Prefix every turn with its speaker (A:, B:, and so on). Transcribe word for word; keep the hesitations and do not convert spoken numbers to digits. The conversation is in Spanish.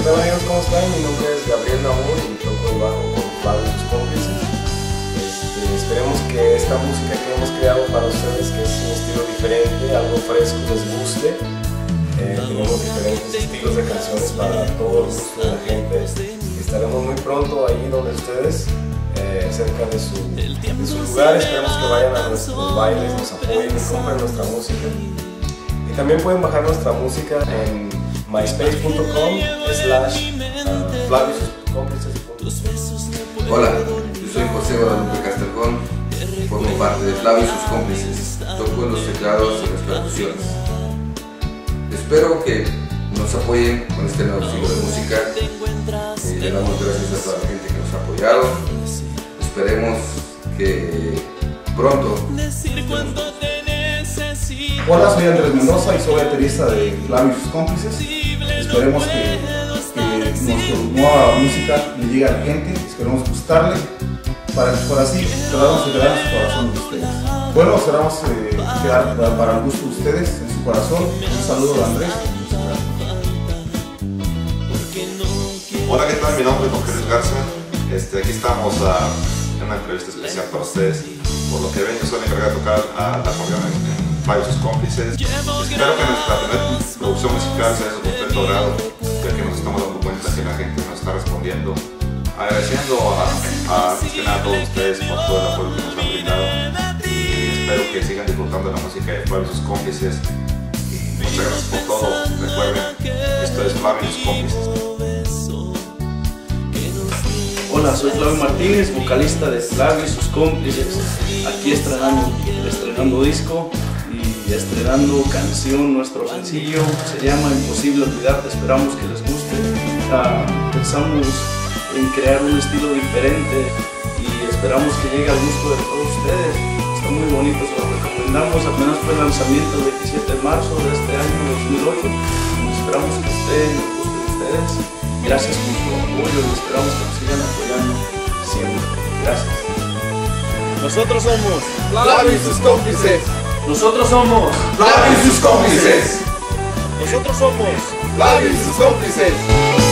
A: tal amigos? ¿Cómo están? Mi nombre es Gabriel Naur y toco el bajo con Flavio y sus cómplices. Este, esperemos que esta música que hemos creado para ustedes, que es un estilo diferente, algo fresco, les guste. Eh, tenemos diferentes estilos de canciones para todo el gusto de la gente. Estaremos muy pronto ahí donde ustedes, eh, cerca de su, de su lugar. Esperemos que vayan a nuestros bailes, nos apoyen y compren nuestra música. Y también pueden bajar nuestra música en myspace punto com slash Flavio y sus cómplices.
B: Hola, yo soy José Guadalupe Castrejón, formo parte de Flavio y sus cómplices, toco en los teclados y las percusiones. Espero que nos apoyen con este nuevo estilo de música. Eh, le damos gracias a toda la gente que nos ha apoyado. Esperemos que pronto.
C: Hola, soy Andrés Mendoza y soy baterista de Flavio y sus cómplices. Esperemos que, que nuestra nueva música le llegue a la gente, esperemos gustarle, para, para así quedarnos y quedar en su corazón de ustedes. Bueno, esperamos eh, quedar para, para el gusto de ustedes, en su corazón. Un saludo de Andrés.
D: Hola, ¿qué tal? Mi nombre es Jorge Luis Garza. Este, aquí estamos a, en una entrevista especial para ustedes. Por lo que ven, yo soy el encargado de tocar a la acordeón en, en Flavio y sus cómplices. Espero que nuestra primera producción musical sea de su completo grado, ya que nos estamos dando cuenta que la gente nos está respondiendo. Agradeciendo a, a, más que nada a todos ustedes por todo el apoyo que nos han brindado. Y espero que sigan disfrutando la música de Flavio y sus cómplices. Muchas gracias por todo. Recuerden, esto es Flavio y sus cómplices.
E: Hola, soy Flavio Martínez, vocalista de Flavio y sus cómplices. Aquí estrenando, estrenando disco y estrenando canción. Nuestro sencillo se llama Imposible Olvidarte. Esperamos que les guste. Uh, pensamos en crear un estilo diferente y esperamos que llegue al gusto de todos ustedes. Está muy bonito, se lo recomendamos. Apenas fue el lanzamiento el veintisiete de marzo de este año dos mil ocho. Esperamos que esté en el gusto de ustedes. Gracias por su apoyo y esperamos que nos sigan apoyando siempre. Gracias.
F: Nosotros somos Flavio y sus cómplices.
E: Nosotros somos
B: Flavio y sus cómplices.
F: Nosotros somos
B: Flavio y sus cómplices.